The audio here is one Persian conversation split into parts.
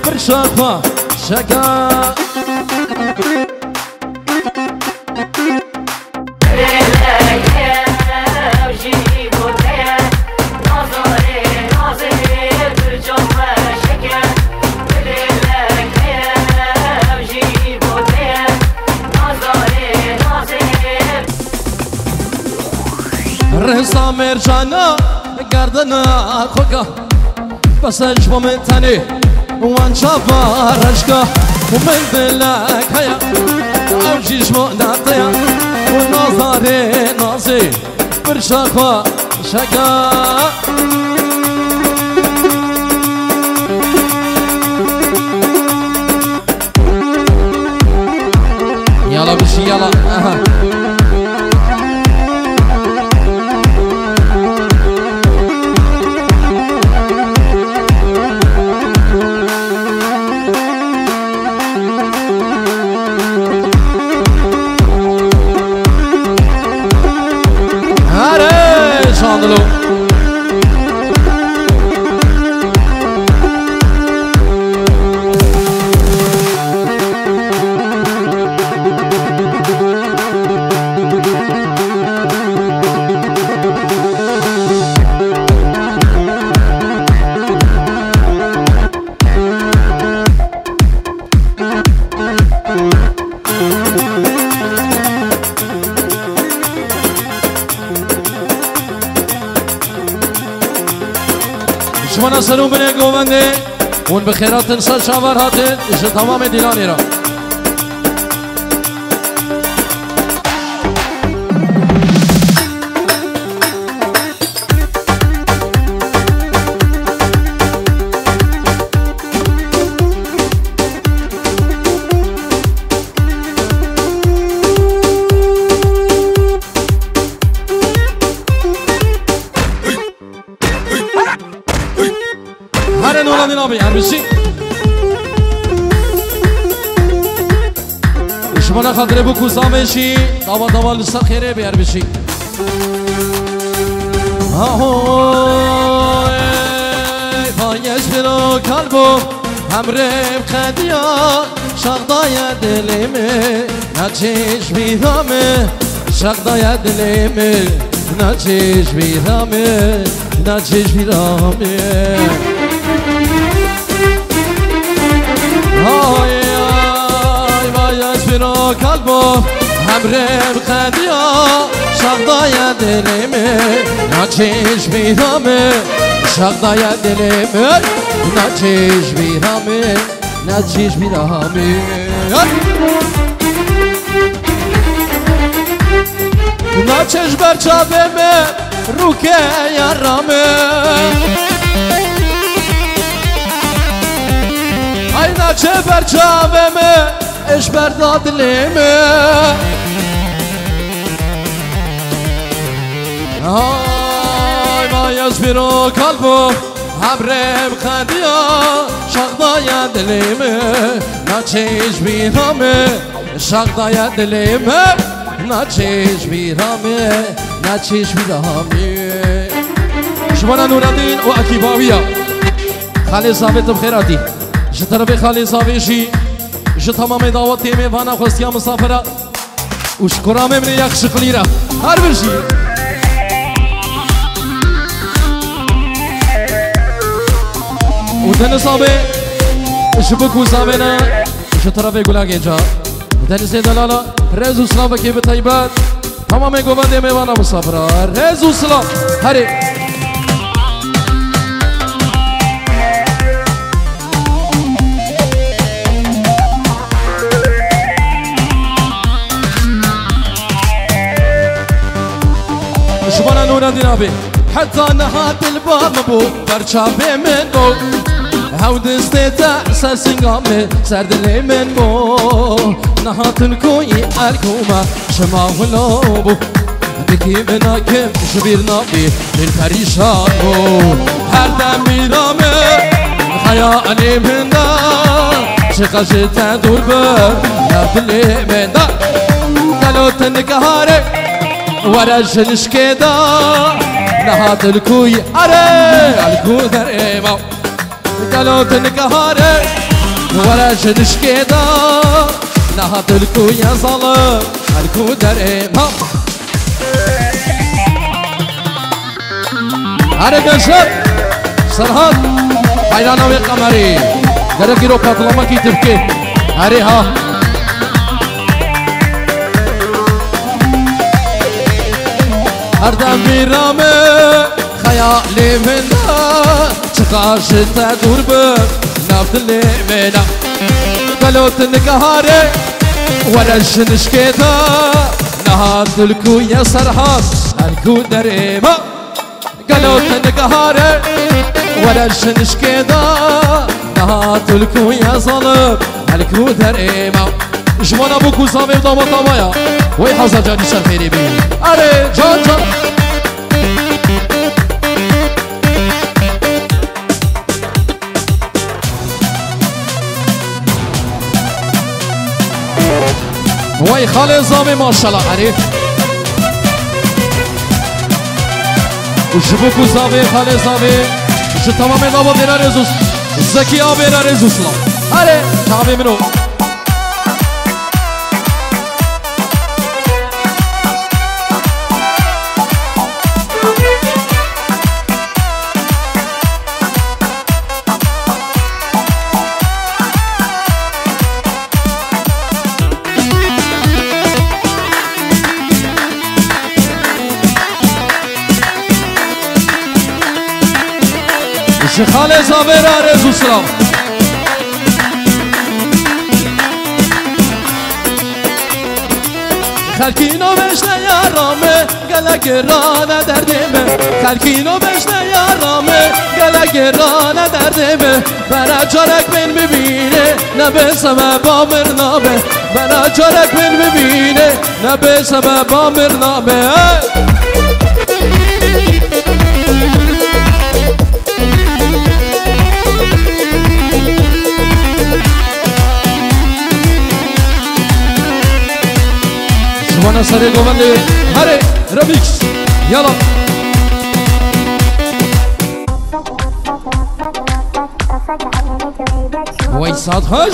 برشاقا شكا رسا مرجانا گردنا خوکا بس اجبا من تنی وان شابا رشکا ومن دلك هيا او جيشمو نعطيا ونظري ناصي برشاقا شكا يلا بشي يلا شاندلو شما سلام بنه گوونده اون بخیرات انسان شاور هاتن ایش تمام دیلانی را نابي عربشي شمانا خاطر بو سامشي دوا لسا خيري بي عربشي فايش برو قلبو همرم خديا شغدايا دلمي نچيش بيدامي شغدايا دلمي نچيش بيدامي نچيش بيدامي های آی بایش برو قلبو همرم خدیا شغدای دلمه نچش بیرامه شغدای دلمه نچش بیرامه نچش بیرامه نچش برچابمه روکه یارامه ayna çeper çaveme eşber dadilime ay mayas biro kalbo habrem khadiya şagdaya dilime naçiş birame şagdaya dilime naçiş birame naçiş birame şmana nuradin و akibawiya خالي ثابت بخيراتي جتربي خالي صافيشي جت تمام دعوتي من وانا خوستيا مسافرة وشكرا من يخش قليرة هر برشي ودن صابي شبكو صابينا جتربي قولا جيجا ودن سيدلالا رزو سلام كي بطيبات تمام قوبان من وانا مسافرة رزو سلام هري شبانا نورا دينابي حتى نهات الباب بو برشابي من بو هاود استيتا ساسنغامي سردلي من بو نهات الكوي الكوما شما ولوبو دكي منا كم شبير نابي للفريشان بو هر دم بيرامي خيالي من دا شقشتا دور بر يابلي من دا قالوا تنكهاري ورش الشكيدا نهات الكوي أري الكو ذريما قالوا تنكهاري ولا جدش كده نهض الكو يا ظلم الكو درهم هاري قشر سرهاد حيرانا وقمري درك يرو باطلما كي تبكي هاري ها هردم میرامه خیالی من چقاش تدور بر نفت لیمنا قلوت نگهاره ورش نشکیدا نهاد الکو یا سرحاد الکو درما قلوت نگهاره ورش نشکیدا نهاد الکو یا ظلم الکو درما جوانا بو کوزامه و داما دامایا وی حضا جانی سر خیری بی اره جان جان وی خاله زامه ماشالله عریف و جبو کوزامه خاله زامه جو تمام داما دینا رزوس زکی آبینا رزوس لا اره تمام منو خاله زابر آرزو سلام خلکینو بشنه یارامه گلگرانه دردیمه خلکینو بشنه یارامه گلگرانه دردیمه برا جارک من ببینه نبه سبب آمرنامه برا جارک من ببینه نبه سبب آمرنامه وانا سري قومني هاري رميكس يلا ويسات هاش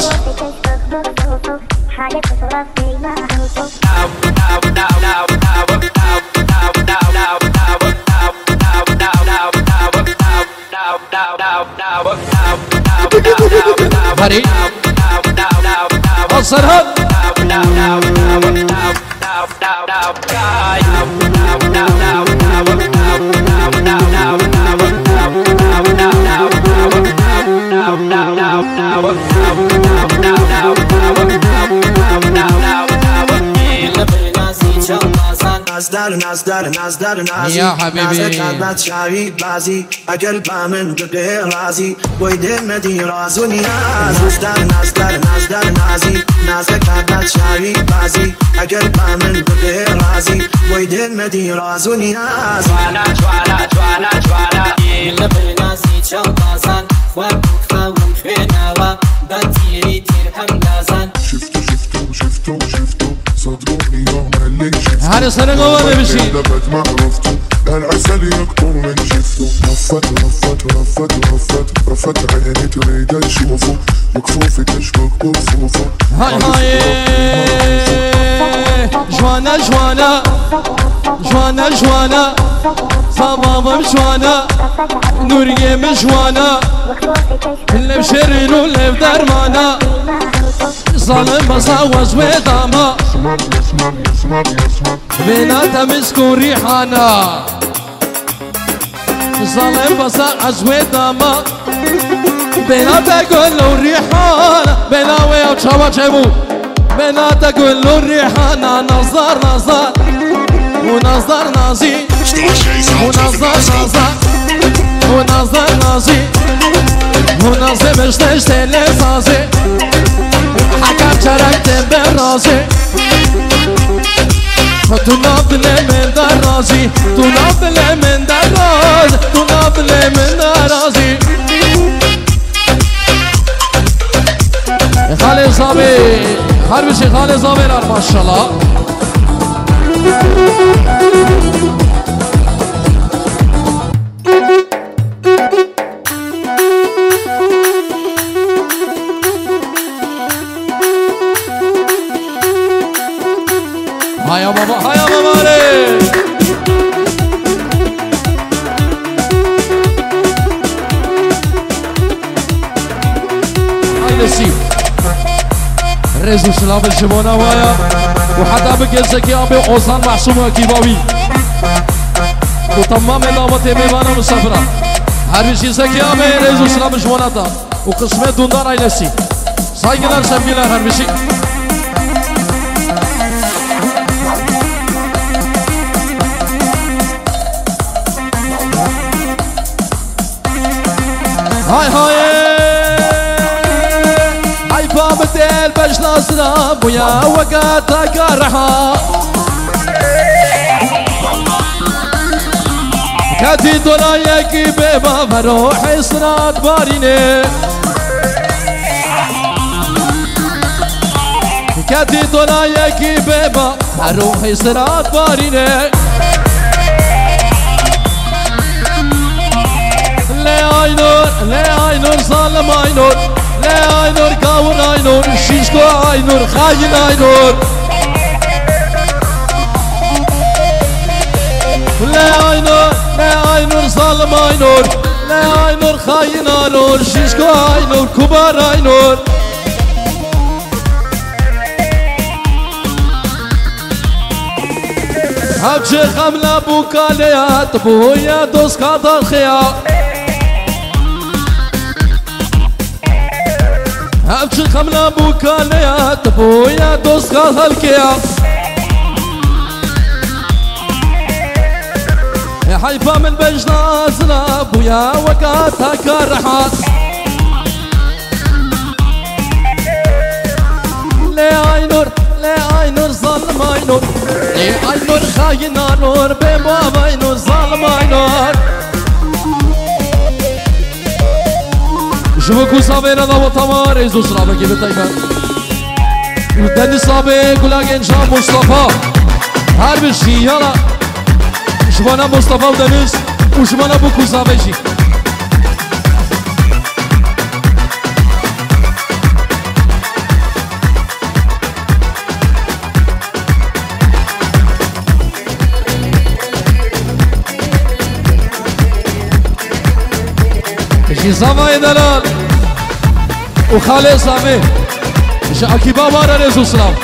هاري السرهد يا حبيبي ناس شعبي بازي أقل بامن بغير رازي ويدين ندي رازوني ناس نازي ناس كادات شعبي بازي أقل بامن بغير رازي ويدين ندي رازوني ناس جوانا يلا بنازي شلبازان وبكفا ومخيناوا بطيري تيرهم لازان شفتو صدقوني يوم اللي شفتو هذا سنة قوة بشي لبد ما عرفتو العسل يكبر من شفتو رفت عيني تريد تشوفه مكفوفي تشبك بكفوفه هاي جوانا صبابم جوانا نوريم جوانا اللي بشرين واللي بدرمانا ظالم بصاوز وداما بيناتها مسكون ريحانا ظالم بصاوز وداما بيناتها كله ريحانا بيناوي وشابا شابو بيناتها كله ريحانا نظر ونظر نازي ونظر نازي مش تشتلي سازي حكم شركت بالرازي تناضل من درازي تناضل من درازي تناضل من درازي خالي صابي حربشي خالي صابي ما شاء الله هيا بابا هيا بابا لي هاي نسيب رزو سلام الجبونة ويا وحتى بكيزكي أبي أوزان محسومة كيباوي وتمام دعوتي ميوانا مسافرة هر شيء زكي أبي رزو سلام الجبونة تا وقسمة دوندار هاي نسيب saygılar sevgiler her bir şey. Hay hay hay فابت البش ناصرة ويا وقتك رحا كاتي دولايك بيبا فروح صراط باريني كاتي دولايك بيبا فروح صراط باريني لي عينور لي عينور ظالم عينور لي عينور كاور عينور شيشكو عينور خاين عينور لي عينور لي عينور ظالم عينور لي عينور خاين عينور شيشكو عينور كبار عينور هبجي خملة بوكاليات بويا دوس قادر خيار هبجي خملة بوكاليات بويا دوس قادر خيار يا حيفا من بجنا زنا بويا وقاتها كرحات لي عينور لي عينور ظلم عينور لي عينور خاين عينور بابا عينور ظلم عينور شوفوا صابينا ذا وطمار يزو صرابة كيف الطيبان وداني صابي قولاقين شام مصطفى هرب الشي يلا شبانا مصطفى ودانيس وشبانا بوكو صابي شي صافا يا دلال وخالي صافي مش عكيبا بارا ريزو سلام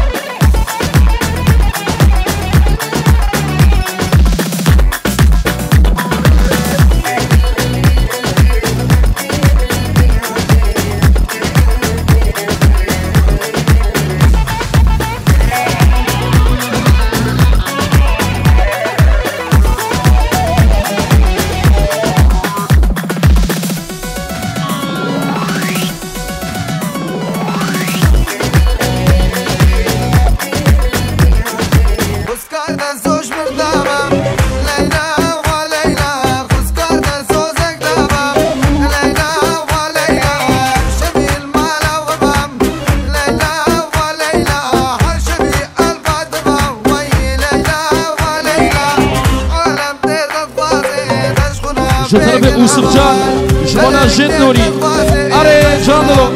شطربي يوسف جان شبانا جد نوري أري جاندلو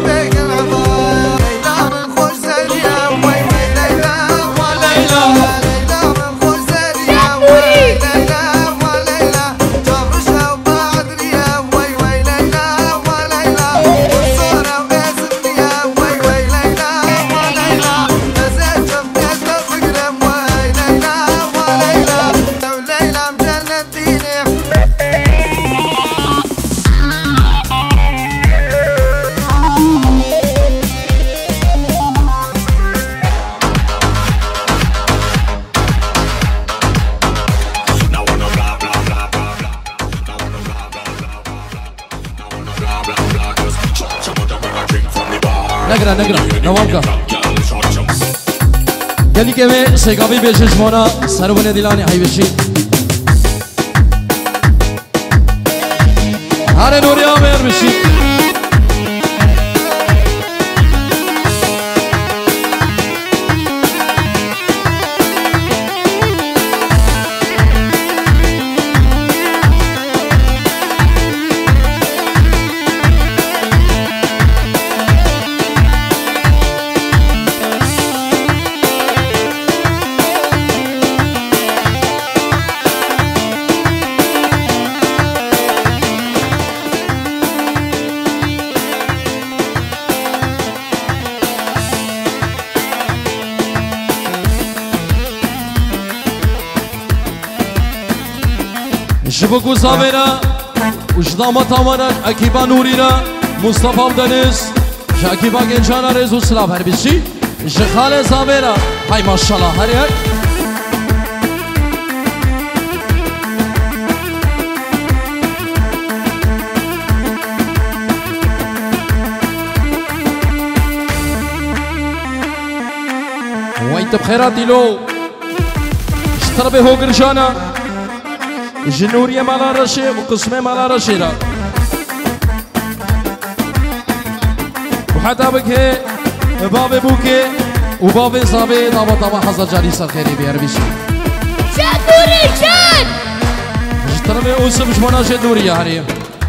نقرا نوامكا قال كيف سيقابي بيجمونا سربنا ديلاني هاي بشي هاري نوريا مير بشي جبكو زامينا وجدامة تامانا أكيبا نورينا مصطفى بدنس شاكيبا جنجانا ريزو سلام هر بيشي جخالة زامينا هاي ما شاء الله هر يك وانت بخيرات ديلو اشتربي هو قرجانا جنورية مالا رشي وقسمة مالا رشيرا وحتى بكي بابي بوكي وبابي صابي طابا طابا حظا جاري صار خيري بيربيشي شاكوري شان اشتربي اوسم شمونا جنورية هريم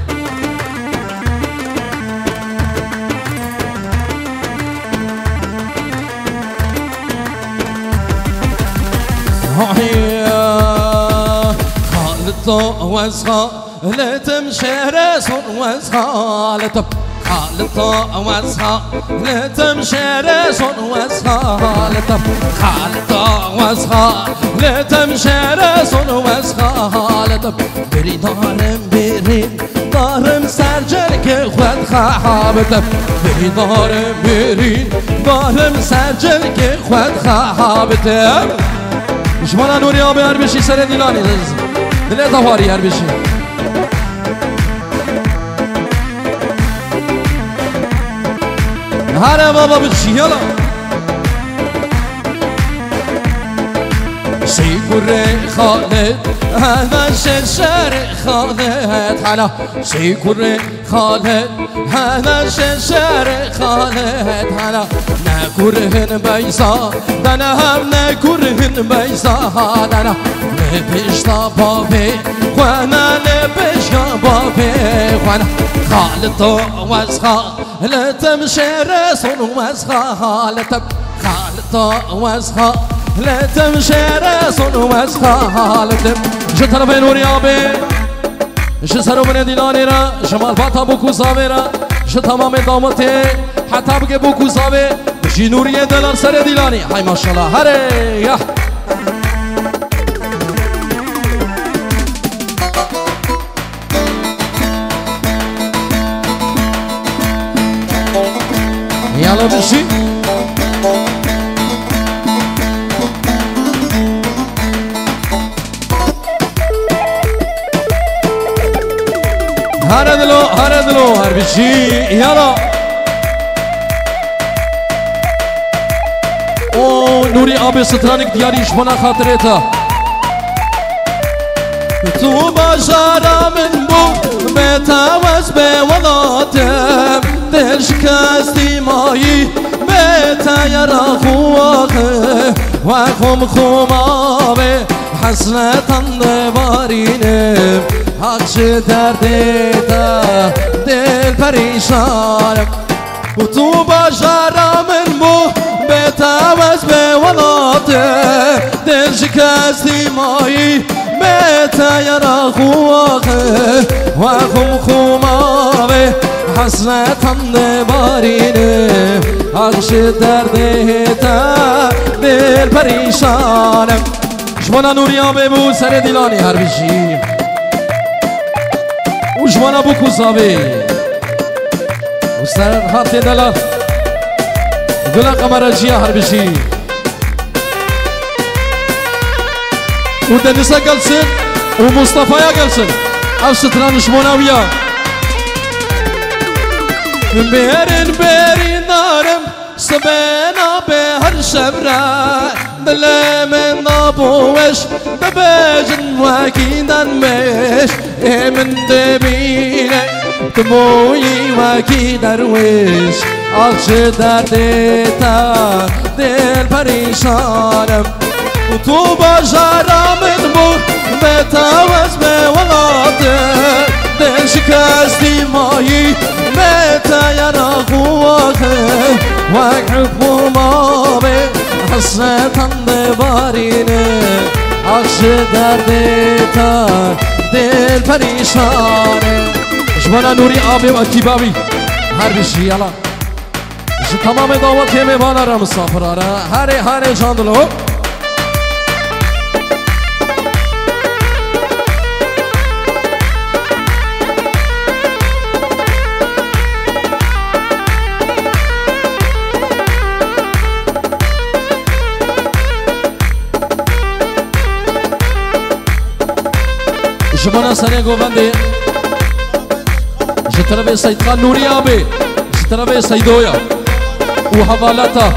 خالطة وزخة لا تمشي رسول وزخة لا تب خالطة وزخة لا تمشي رسول وزخة لا تب خالطة وزخة لا تمشي رسول وزخة لا تب بري دارم بري دارم سرجلك خود خابتم بري دارم بري دارم سرجلك خود خابتم جمالا نوری آبی هر بشی سر دیلانی دل دهواری هر بشی هر بابا بشی یالا سيكون خالد هذا شجر خالد حلا سيكون خالد هذا شجر خالد حلا نكرهن بيزا دنا هم نكرهن بيزا دنا نبيش بابي وانا نبيش بابي وانا خالد وزخا لا تمشي رسول وزخا لا تب خالد وزخا لا تمشي رسول وزخا لا تب جتر بين وريابي جسرو من ديلاني را شمال باتا بوكو زاويرا جتمام دامتي حتى بقى بوكو زاوي بجي نوري دلار سر ديلاني هاي ما شاء الله هري يا يلا بشي هردلو هر بشي يلا او نوري آبي سترانك دياريش بنا خاطريتا تو بجارا من بو بتاوز بوضاتم دل شكستي مايي بتا يرى خواخه وخم خمابي حسنة بارينم حقش درديتا دل پریشانم و تو بجارا من بو بتاوز بوضاتم دل شكستي مايي بتا يرى خواخه وخم خمابي حسرة بارينه عقش دردهتا دل پریشانم جوانا نوریا ببو سر دیلانی هر بشی و جوانا بو کساوی و سر خط دلال گلا قمر جیا هر بشی و دنسا گلسن و مصطفى گلسن او ستران جوانا ویا بيرين نارم سبينا بهر شبرا دل من نابوش ببجن واكيدا مش من دبيني دموي واكيدا روش عقش دردتا دل پریشانم و تو بجارا من بو بتاوز بولاده دل شكستي مايي متى يرى خواخه وقف مامي حسنة بارينه عقش دردتا دل پریشانه جوانا نوري آبي وكيبابي هر بشي يلا تمام دعوت میوانا را مسافرانه هر جاندلو سنه گوونده جتربه سید خان نوری آبی جتربه سیدویا و حوالاتا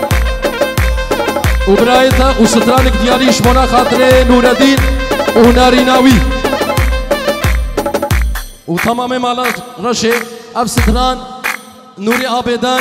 و برایتا و سترانک دیاریش منا خاطر نوردین و ناریناوی و تمام مالا رشه اف ستران نوری آبیدن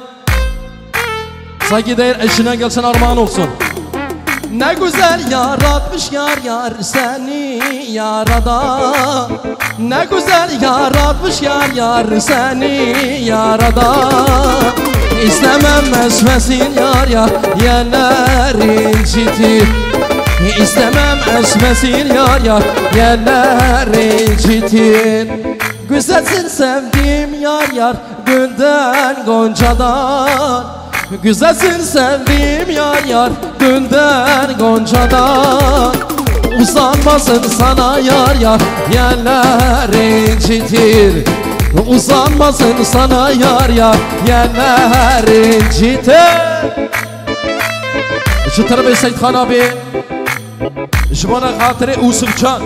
ساگی دیر اشنا gelsin armağan olsun. Ne güzel yaratmış yar seni yarada. Ne güzel yaratmış yar seni yarada. İstemem esmesin yar yerlerin citir. İstemem esmesin yar yerlerin citir. Güzelsin sevdiğim yar gülden goncadan. Güzelsin sevdiğim yar gülden goncadan. Uzanmasın sana yar yerler incitir. Uzanmasın sana yar yerler incitir. Şu tarafı Seyit Khan abi şu bana hatırı Usufcan.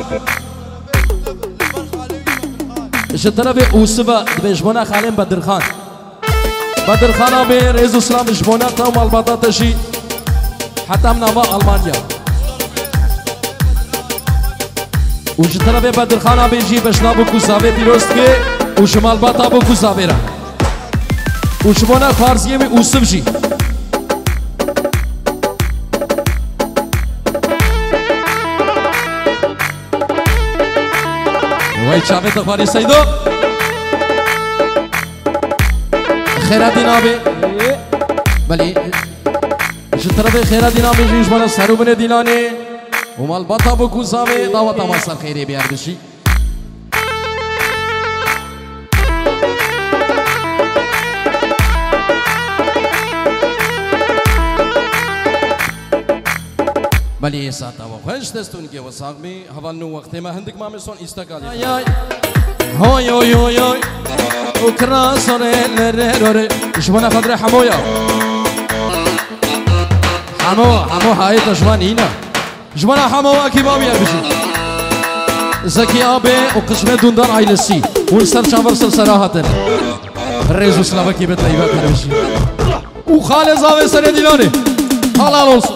şu tarafı Usufa şu bana Halim Bedir Khan. بدر خانا به رئیس اسلام جبونات و مالباتات شي حتى من نوا ألمانيا وجتنا به بدر خانا به جي بشنا بو كوزاوي بيروست كي وشمال باتا بو كوزاويرا وشبونا فارسيه مي اوسف جي وای چاوي تخواري سيدو خیرات دینابه بله جتربه خیرات دینابه جیش بالا سرو بنه دیلانه و مال باتا بکو سامه دعوت آماستر خیره بیار بشی بله یه ساعت آوا خوش دستون که وساق می حوال نو وقت ما هندک ما میسون استقالی هوی هوی هوی هوی وكراسوني لريروري شبنا خضر حمويا حمو هاي تشوان هنا شبنا حمو اكي بابيا بشي زكي ابي وقسمه دوندان عيلسي ونسر شامر صراحه الرئيس سلافكي بتايبات بشي وخالد زاوي سنه ديلوني حلال olsun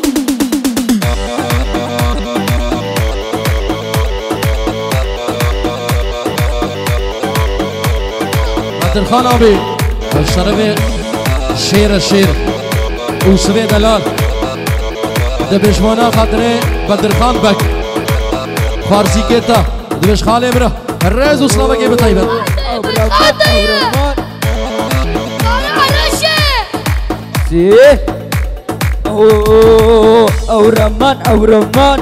بدر خان آبی شرف شیر اوسوی دلال دبشمانا خاطره بدر خان بک فارسی کتا دبش خاله برا الرئيس اسلام که بتایبت او رمان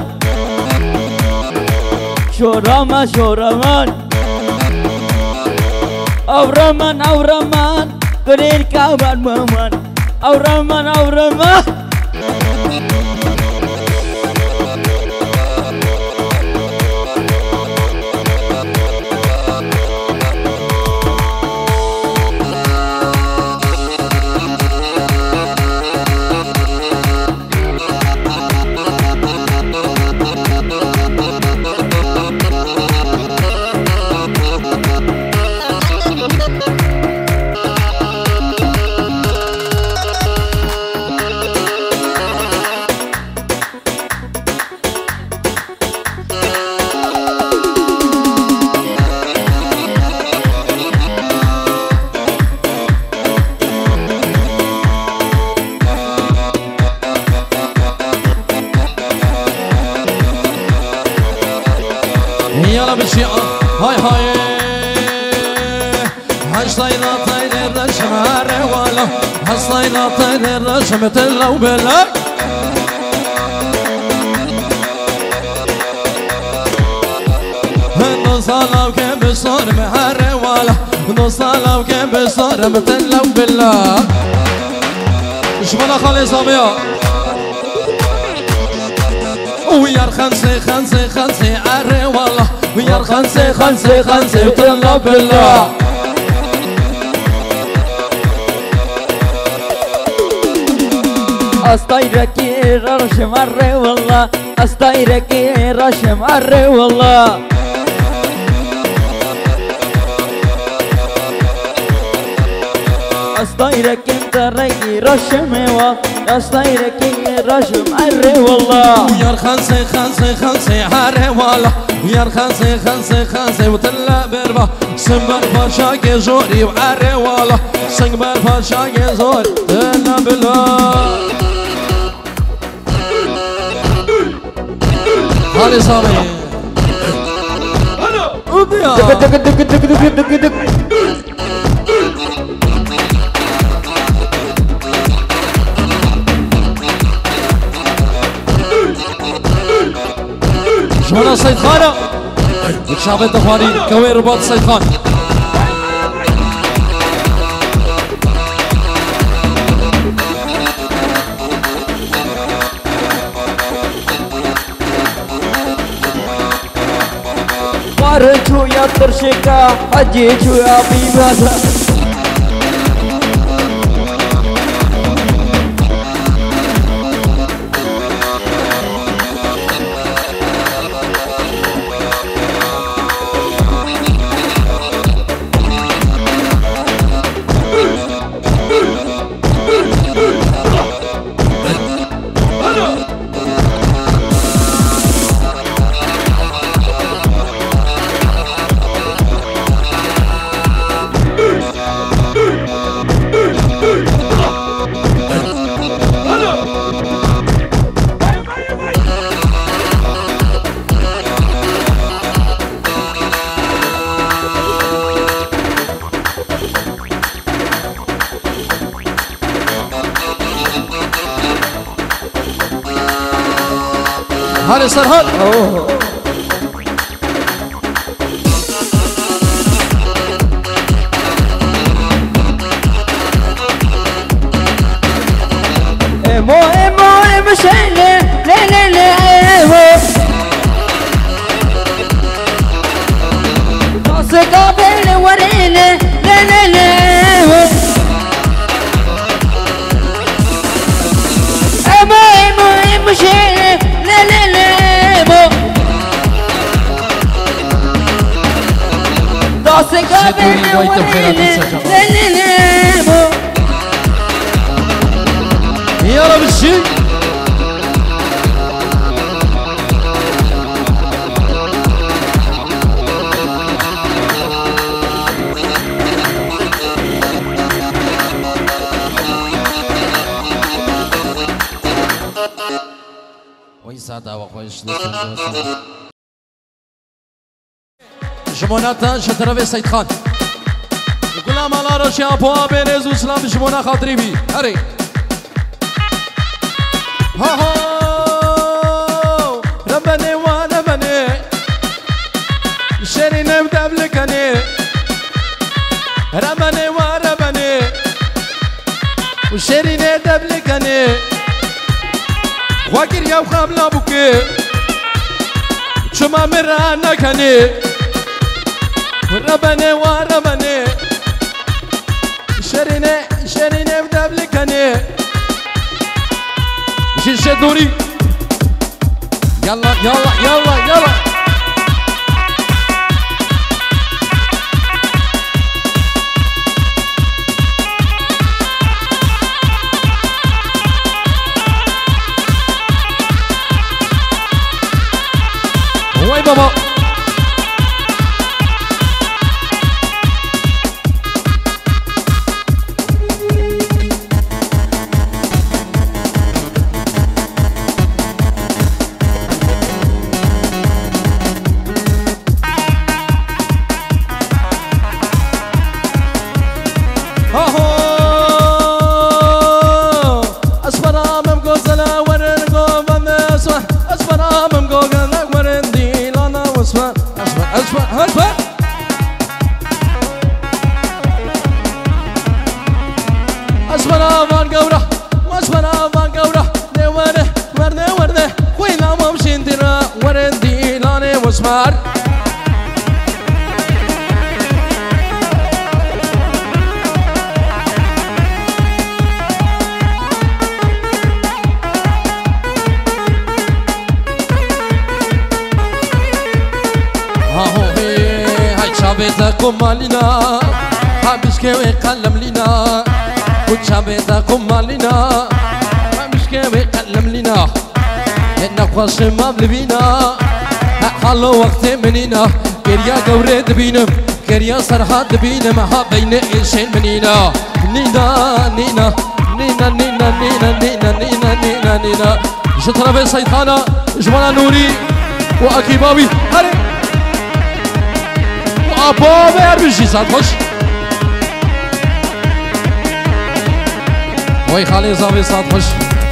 شورمان او رمان قرير كابان مامان او رمان يلا بشي هاي هشتاينا طير الرشم هروالا هشتاينا طير الرشم تلو بلاك نصالا وكيف بصار مهروالا نصالا وكيف بصار تلو بلاك شمنا خالي صبيا ويار خنسي عري والله ويار خنسي وطلع بالله استايرك رشم عري والله استايرك رشم عري والله راستايرك انت رقي رشموا راستايرك رشم عري والله ويا خنسي خنسي خنسي عري والله ويا خنسي خنسي خنسي وتلا بربا سنبر فاشاك زوري وعري والله سنبر فاشاك زوري تلا بالله هاني صامي دق دق دق دق دق دق دق جوانا سيد خانة وشعب الدخواني كوين رباط سيد خان بارچو يا ترشكا حجيچو يا بيبادا هاني سرهان امو امو مشيلي لا لا لا امو راسك قابل وريني لا لا لا امو امو مشيلي لا لا لا امو راسك قابل وريني لا لا لا امو يلا بالشي ويسعد وخويش جموناتا شترافي سيد خان يقول لها مالا رشي ابوها بيريز وسلام جمونا خاطري بي هري ها ها ربني وانا بني شري نبدا بلكني ربني وانا بني وشري نبدا بلكني واكر يا وخاملا بوكي شما مرانا كني ربني وانا بني شري نبدا بلكني شدوني يلا يلا يلا يلا وين بابا اسمار هاي شابتكم مالنا حابس كوي قلم لنا كنت شابيتكم مالنا مش كامي قلم لنا إنك وصل ما بلبينا حلو وقت منينا كريا قورد بينم كريا سرحات بينم ها بين إنسان منينا نينا نينا نينا نينا نينا نينا نينا نينا نينا شطرة بين سيطانة جمالا نوري وأكيباوي هري وأبابي أربجي زاد خوش وي خالي زاوي زاد خوش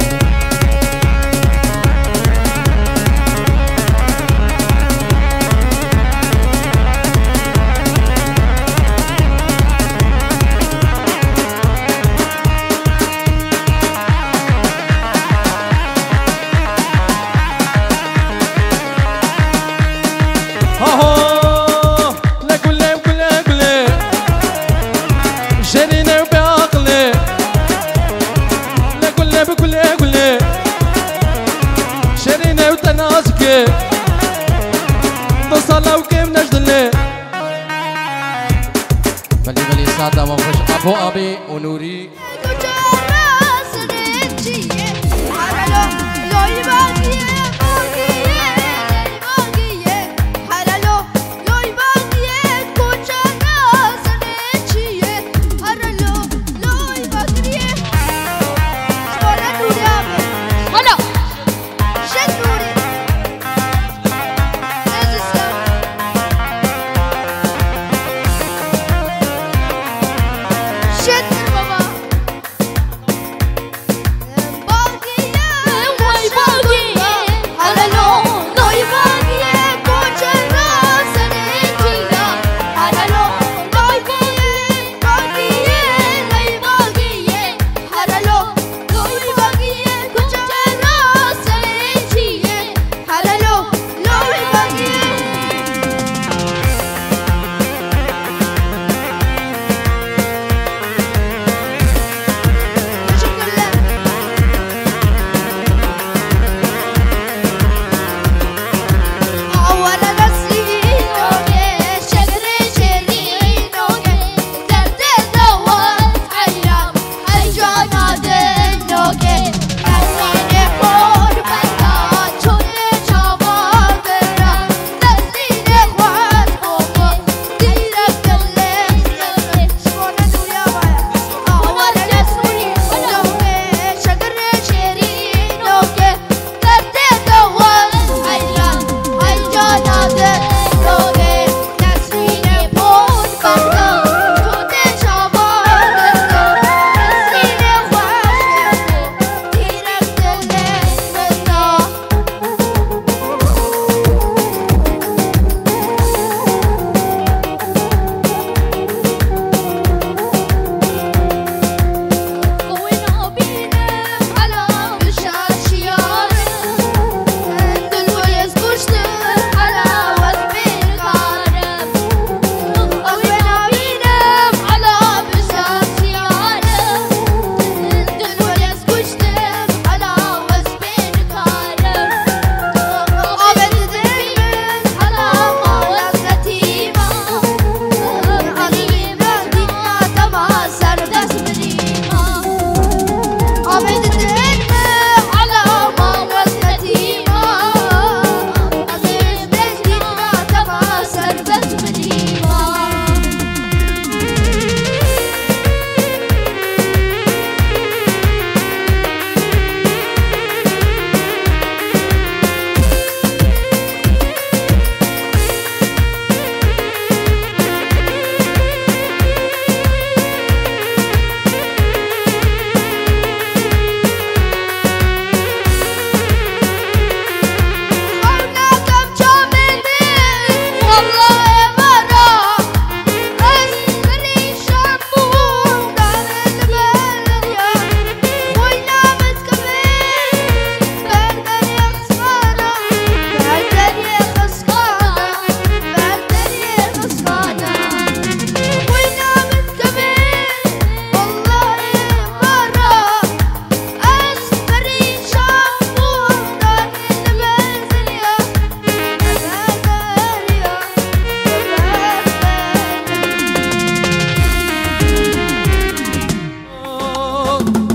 بلي سادة وخش أبو أبي ونوري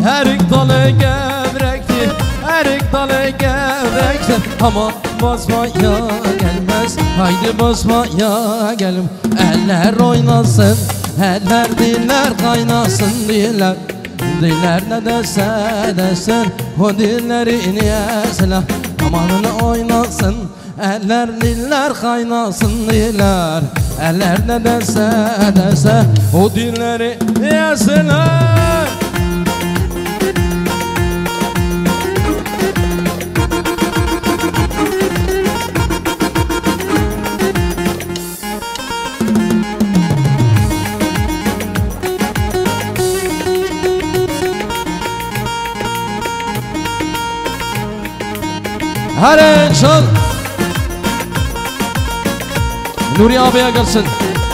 Erik dalı gevrektir, erik dalı gevrektir. Ama basmaya gelmez, haydi basmaya gelim. Eller oynasın, eller diller kaynasın diller. Diller ne dese desin, o dillerini yesinler. Amanını oynasın, eller diller kaynasın diller. Eller ne dese dese, o dilleri yesinler. Hadi çal. Nuri abiye gelsin.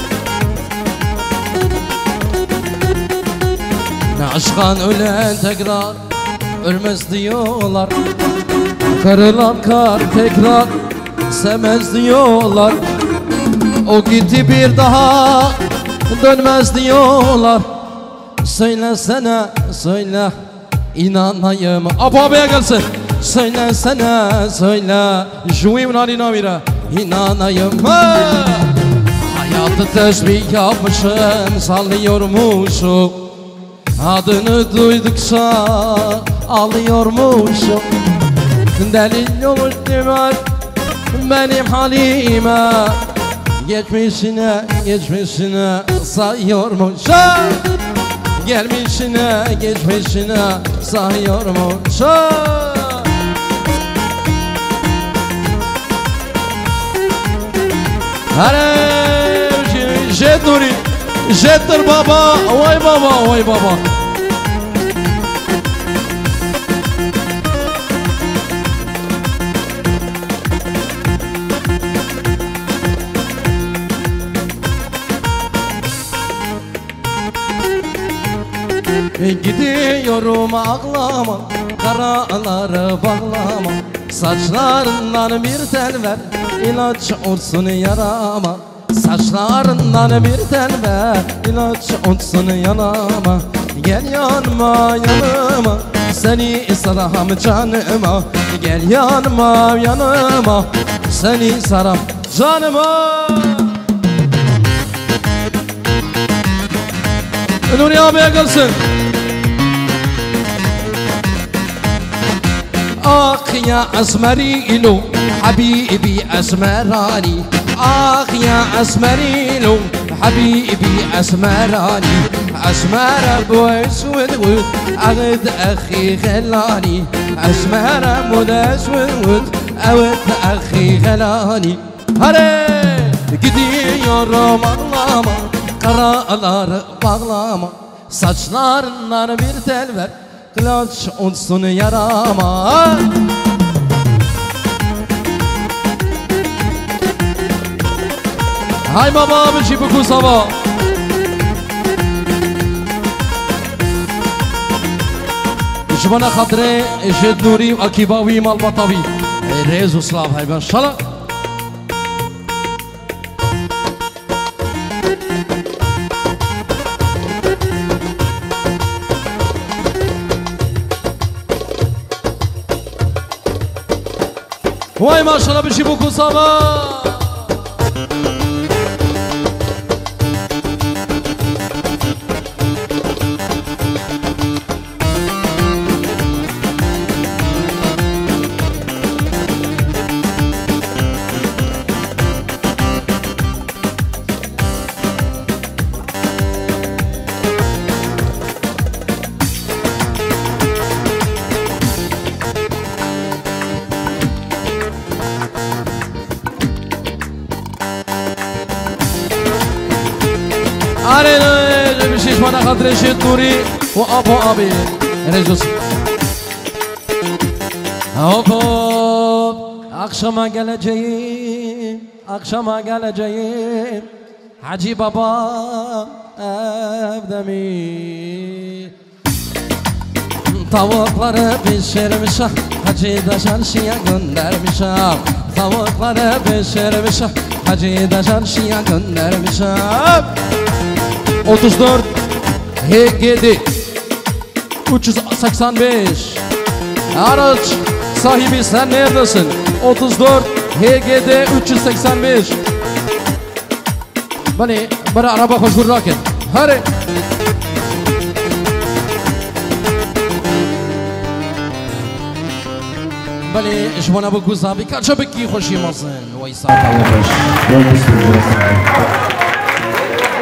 Ne aşktan ölen tekrar ölmez diyorlar. Karılan kar tekrar sevmez diyorlar. O gitti bir daha dönmez diyorlar. Söylesene söyle inanayım. Abu abiye gelsin. Söylesene söyle Juvim nalina vira inanayım ha. Hayatı tesbih yapmışım sallıyormuşum. Adını duydukça ağlıyormuşum. Delil olur diyor benim halime. Geçmişine geçmişine sayıyormuşum. Gelmişine geçmişine sayıyormuşum. Hare jet Nuri, jettir baba, vay baba, vay baba. Gidiyorum ağlama, karaları bağlama. Saçlarından bir tel ver, ilaç olsun yarama. Saçlarından bir tel ver, ilaç olsun yarama. Gel yanıma yanıma, seni saram canıma. Gel yanıma yanıma, seni saram canıma. Nuri abiye gelsin. آخ يا أسمريلو حبيبي أسمراني آخ يا أسمريلو حبيبي أسمراني أسمر أبو أسود ود أغد أخي غلاني أسمر أبو أسود أغد أخي غلاني هري gidiyorum ağlama karaları bağlama saçlarından bir tel ver Klaç olsun yarama. Hay baba abi çipi kusava. İşbana khatre eşed nuri akibavi malbatavi rezu slav hay ben şala. Vay maşallah bir şey bu kusama. Arena bir şey bana kadar eşit Nuri ve Abu abi Rezus. Hop hop akşama geleceğim, akşama geleceğim. Hacı baba evde mi? Tavukları pişirmiş Hacı da çarşıya göndermiş. Tavukları pişirmiş Hacı da çarşıya göndermiş. 34 H7 385 araç sahibi sen neredesin? 34 HGD 385 bani bara araba hoş vurraken hadi بله شما بگو زابی که چه بکی خوشی مازن وای ساعت خوش